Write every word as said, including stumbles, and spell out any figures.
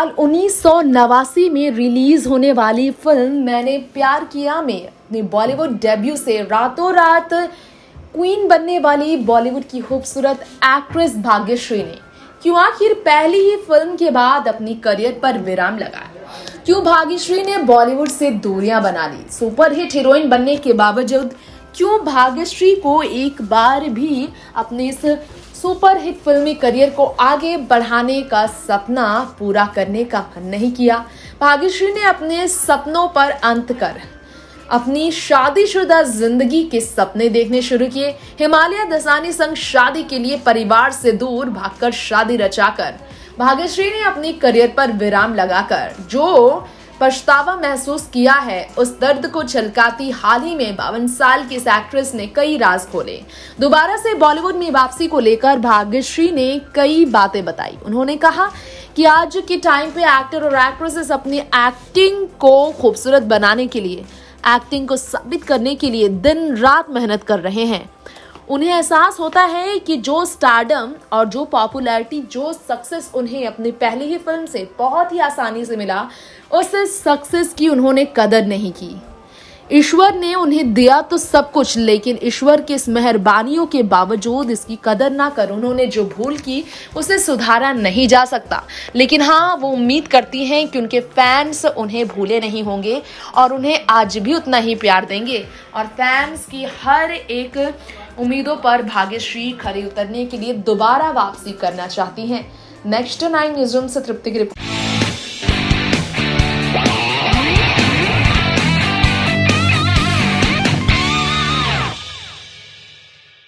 साल उन्नीस सौ नवासी में रिलीज होने वाली फिल्म मैंने प्यार किया में अपने बॉलीवुड डेब्यू से रातों रात क्वीन बनने वाली बॉलीवुड की खूबसूरत एक्ट्रेस भाग्यश्री ने क्यों आखिर पहली ही फिल्म के बाद अपनी करियर पर विराम लगाया? क्यों भाग्यश्री ने बॉलीवुड से दूरियां बना ली? सुपरहिट हीरोइन बनने के बावजूद क्यों भाग्यश्री को एक बार भी अपने इस सुपरहिट फिल्मी करियर को आगे बढ़ाने का सपना पूरा करने का मन नहीं किया? भाग्यश्री ने अपने सपनों पर अंत कर अपनी शादीशुदा जिंदगी के सपने देखने शुरू किए। हिमालय दसानी संग शादी के लिए परिवार से दूर भागकर शादी रचाकर भाग्यश्री ने अपनी करियर पर विराम लगाकर जो पछतावा महसूस किया है, उस दर्द को छलकाती हाल ही में बावन साल की इस एक्ट्रेस ने कई राज खोले। दोबारा से बॉलीवुड में वापसी को लेकर भाग्यश्री ने कई बातें बताई। उन्होंने कहा कि आज के टाइम पे एक्टर और एक्ट्रेसेस अपनी एक्टिंग को खूबसूरत बनाने के लिए, एक्टिंग को साबित करने के लिए दिन रात मेहनत कर रहे हैं। उन्हें एहसास होता है कि जो स्टारडम और जो पॉपुलैरिटी, जो सक्सेस उन्हें अपनी पहली ही फिल्म से बहुत ही आसानी से मिला, उस सक्सेस की उन्होंने कदर नहीं की। ईश्वर ने उन्हें दिया तो सब कुछ, लेकिन ईश्वर की इस मेहरबानियों के बावजूद इसकी कदर ना कर उन्होंने जो भूल की उसे सुधारा नहीं जा सकता। लेकिन हाँ, वो उम्मीद करती हैं कि उनके फैंस उन्हें भूले नहीं होंगे और उन्हें आज भी उतना ही प्यार देंगे। और फैंस की हर एक उम्मीदों पर भाग्यश्री खरी उतरने के लिए दोबारा वापसी करना चाहती हैं। नेक्स्ट नाइन न्यूज़ रूम से तृप्ति की रिपोर्ट।